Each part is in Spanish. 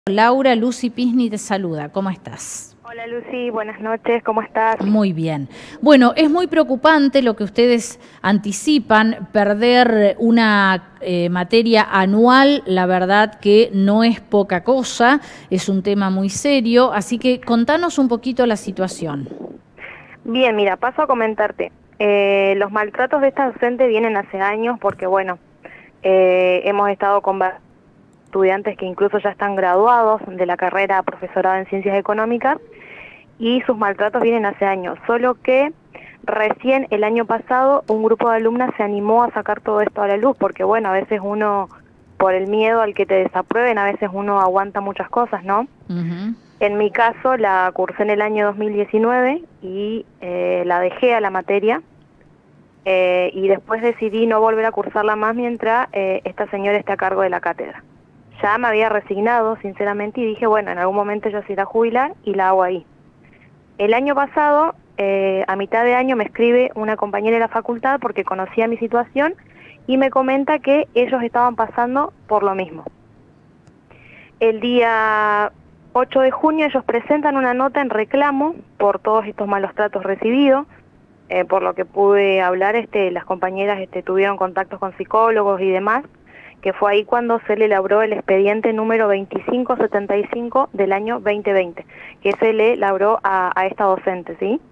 Laura, Lucy Pisni te saluda. ¿Cómo estás? Hola Lucy, buenas noches, ¿cómo estás? Muy bien. Bueno, es muy preocupante lo que ustedes anticipan, perder una materia anual, la verdad que no es poca cosa, es un tema muy serio, así que contanos un poquito la situación. Bien, mira, paso a comentarte. Los maltratos de esta docente vienen hace años porque, bueno, hemos estado con estudiantes que incluso ya están graduados de la carrera profesorado en Ciencias Económicas y sus maltratos vienen hace años, solo que recién el año pasado un grupo de alumnas se animó a sacar todo esto a la luz, porque bueno, a veces uno, por el miedo al que te desaprueben, a veces uno aguanta muchas cosas, ¿no? En mi caso la cursé en el año 2019 y la dejé a la materia y después decidí no volver a cursarla más mientras esta señora esté a cargo de la cátedra. Ya me había resignado, sinceramente, y dije, bueno, en algún momento ella se irá a jubilar y la hago ahí. El año pasado, a mitad de año, me escribe una compañera de la facultad porque conocía mi situación y me comenta que ellos estaban pasando por lo mismo. El día 8 de junio ellos presentan una nota en reclamo por todos estos malos tratos recibidos. Por lo que pude hablar, las compañeras tuvieron contactos con psicólogos y demás, que fue ahí cuando se le elaboró el expediente número 2575 del año 2020, que se le elaboró a esta docente, ¿sí?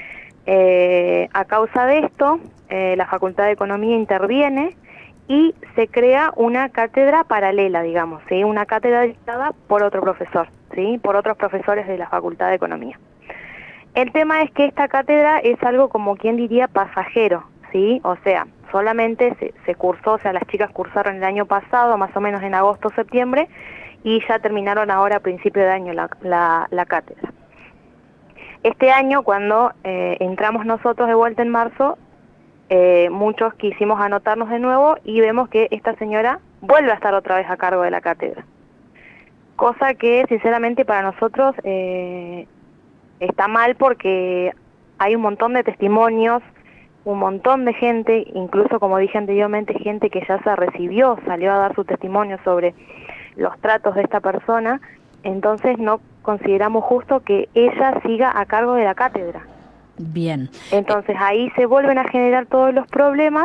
A causa de esto, la Facultad de Economía interviene y se crea una cátedra paralela, digamos, ¿sí? Una cátedra dictada por otro profesor, ¿sí? Por otros profesores de la Facultad de Economía. El tema es que esta cátedra es algo como quien diría pasajero, ¿sí? O sea, solamente se cursó, o sea, las chicas cursaron el año pasado, más o menos en agosto o septiembre, y ya terminaron ahora a principio de año la cátedra. Este año, cuando entramos nosotros de vuelta en marzo, muchos quisimos anotarnos de nuevo y vemos que esta señora vuelve a estar otra vez a cargo de la cátedra. Cosa que, sinceramente, para nosotros está mal porque hay un montón de testimonios, un montón de gente, incluso como dije anteriormente, gente que ya se recibió, salió a dar su testimonio sobre los tratos de esta persona, entonces no consideramos justo que ella siga a cargo de la cátedra. Bien. Entonces ahí se vuelven a generar todos los problemas,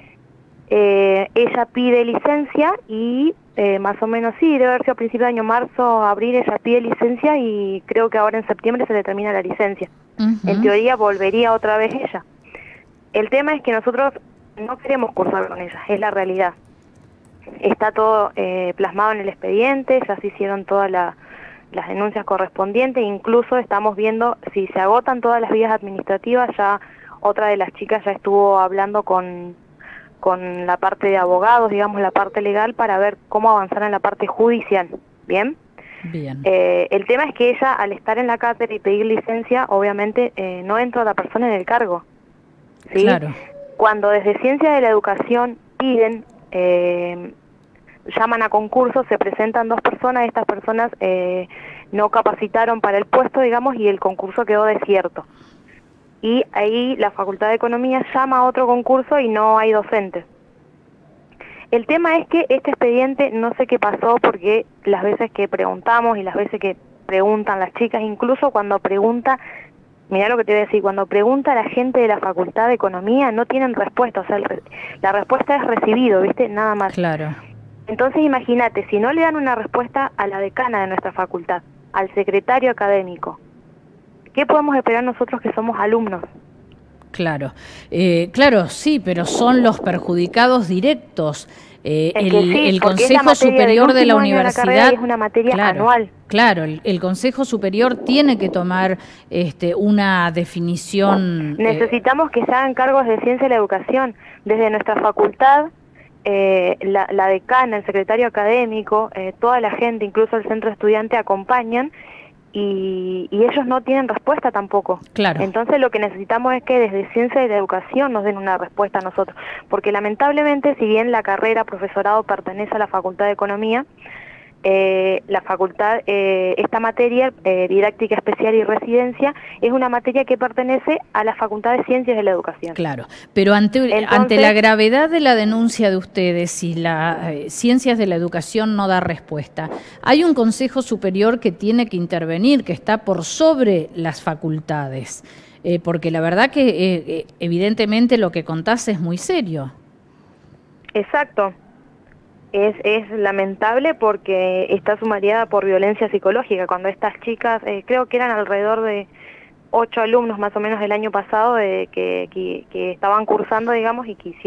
ella pide licencia y más o menos sí, debe haber sido a principios de año, marzo, abril, ella pide licencia y creo que ahora en septiembre se le termina la licencia. En teoría volvería otra vez ella. El tema es que nosotros no queremos cursar con ella, es la realidad. Está todo plasmado en el expediente, ya se hicieron todas las denuncias correspondientes, incluso estamos viendo si se agotan todas las vías administrativas, ya otra de las chicas ya estuvo hablando con la parte de abogados, digamos la parte legal, para ver cómo avanzar en la parte judicial, ¿bien? Bien. El tema es que ella, al estar en la cátedra y pedir licencia, obviamente no entra la persona en el cargo, ¿sí? Claro. Cuando desde Ciencia de la Educación piden, llaman a concurso, se presentan dos personas, estas personas no capacitaron para el puesto, digamos, y el concurso quedó desierto. Y ahí la Facultad de Economía llama a otro concurso y no hay docentes. El tema es que este expediente no sé qué pasó porque las veces que preguntamos y las veces que preguntan las chicas, incluso cuando pregunta, mirá lo que te voy a decir, cuando pregunta a la gente de la Facultad de Economía no tienen respuesta, o sea, la respuesta es recibido, ¿viste? Nada más. Claro. Entonces imagínate, si no le dan una respuesta a la decana de nuestra facultad, al secretario académico, ¿qué podemos esperar nosotros que somos alumnos? Claro, claro, sí, pero son los perjudicados directos. El Consejo Superior de la Universidad es una materia anual. Claro, el Consejo Superior tiene que tomar una definición. Necesitamos que se hagan cargos de ciencia de la educación. Desde nuestra facultad, la decana, el secretario académico, toda la gente, incluso el centro estudiante, acompañan y ellos no tienen respuesta tampoco. Claro. Entonces lo que necesitamos es que desde Ciencia de la Educación nos den una respuesta a nosotros, porque lamentablemente, si bien la carrera profesorado pertenece a la Facultad de Economía, la facultad, esta materia, didáctica especial y residencia, es una materia que pertenece a la Facultad de Ciencias de la Educación. Claro, pero ante la gravedad de la denuncia de ustedes, si la Ciencias de la Educación no da respuesta, hay un Consejo Superior que tiene que intervenir, que está por sobre las facultades, porque la verdad que evidentemente lo que contás es muy serio. Exacto. Es lamentable porque está sumariada por violencia psicológica. Cuando estas chicas, creo que eran alrededor de 8 alumnos más o menos del año pasado que estaban cursando, digamos, y que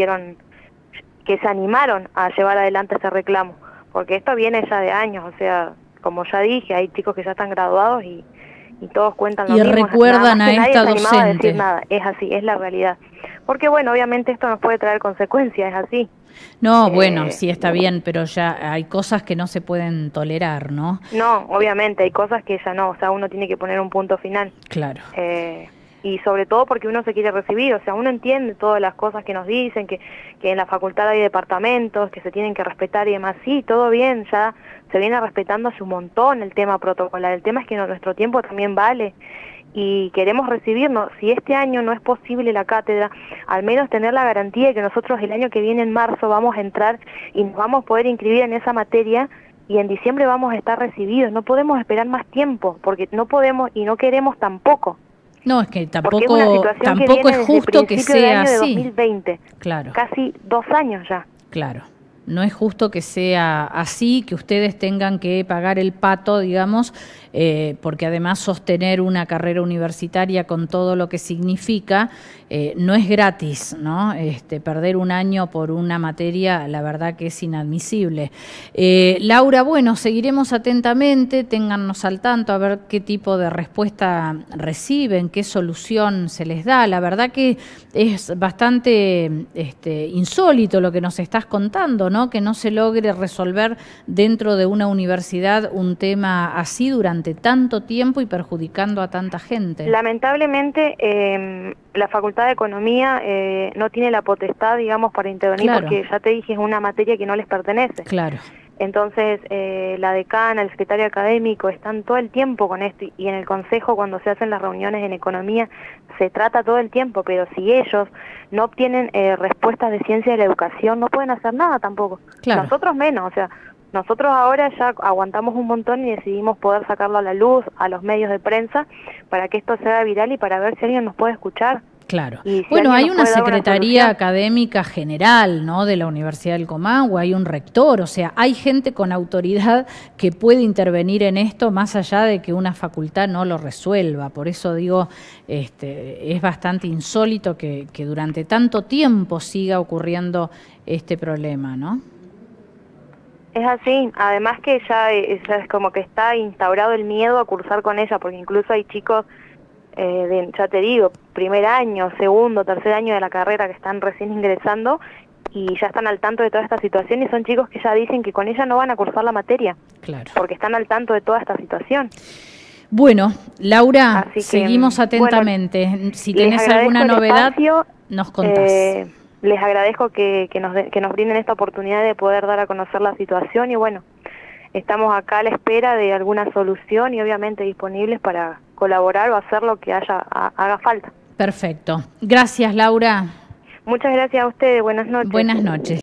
se animaron a llevar adelante ese reclamo. Porque esto viene ya de años, o sea, como ya dije, hay chicos que ya están graduados y todos cuentan lo mismo. Y recuerdan a esta docente. Nadie se animaba a decir docente. nada, es así, es la realidad. Porque bueno, obviamente esto nos puede traer consecuencias, es así. No, bueno, sí está bien, pero ya hay cosas que no se pueden tolerar, ¿no? No, obviamente, hay cosas que ya no, o sea, uno tiene que poner un punto final. Claro. Y sobre todo porque uno se quiere recibir, o sea, uno entiende todas las cosas que nos dicen, que en la facultad hay departamentos, que se tienen que respetar y demás. Sí, todo bien, ya se viene respetando hace un montón el tema protocolar. El tema es que nuestro tiempo también vale y queremos recibirnos. Si este año no es posible la cátedra, al menos tener la garantía de que nosotros el año que viene, en marzo, vamos a entrar y nos vamos a poder inscribir en esa materia y en diciembre vamos a estar recibidos. No podemos esperar más tiempo, porque no podemos y no queremos tampoco. No, es que tampoco es justo que sea así. así. 2020, claro. Casi 2 años ya. Claro. No es justo que sea así, que ustedes tengan que pagar el pato, digamos, porque además sostener una carrera universitaria con todo lo que significa no es gratis, ¿no? Perder un año por una materia, la verdad que es inadmisible. Laura, bueno, seguiremos atentamente, téngannos al tanto a ver qué tipo de respuesta reciben, qué solución se les da. La verdad que es bastante insólito lo que nos estás contando, ¿no? Que no se logre resolver dentro de una universidad un tema así durante tanto tiempo y perjudicando a tanta gente. Lamentablemente, la Facultad de Economía no tiene la potestad, digamos, para intervenir, claro, porque ya te dije, es una materia que no les pertenece. Claro. Entonces, la decana, el secretario académico están todo el tiempo con esto y en el consejo, cuando se hacen las reuniones en economía, se trata todo el tiempo, pero si ellos no obtienen respuestas de ciencia de la educación, no pueden hacer nada tampoco. Claro. Nosotros menos, o sea, nosotros ahora ya aguantamos un montón y decidimos poder sacarlo a la luz, a los medios de prensa, para que esto sea viral y para ver si alguien nos puede escuchar. Claro. Si bueno, hay una secretaría académica general, ¿no?, de la Universidad del Comahue, hay un rector, o sea, hay gente con autoridad que puede intervenir en esto más allá de que una facultad no lo resuelva. Por eso digo, es bastante insólito que durante tanto tiempo siga ocurriendo este problema, ¿no? Es así, además que ya es como que está instaurado el miedo a cursar con ella, porque incluso hay chicos ya te digo, primer año, segundo, tercer año de la carrera que están recién ingresando y ya están al tanto de toda esta situación y son chicos que ya dicen que con ella no van a cursar la materia, claro, porque están al tanto de toda esta situación. Bueno, Laura, seguimos atentamente. Bueno, si tenés alguna novedad, espacio, nos contás. Les agradezco que nos brinden esta oportunidad de poder dar a conocer la situación y bueno, estamos acá a la espera de alguna solución y obviamente disponibles para colaborar o hacer lo que haga falta. Perfecto. Gracias, Laura. Muchas gracias a ustedes. Buenas noches. Buenas noches.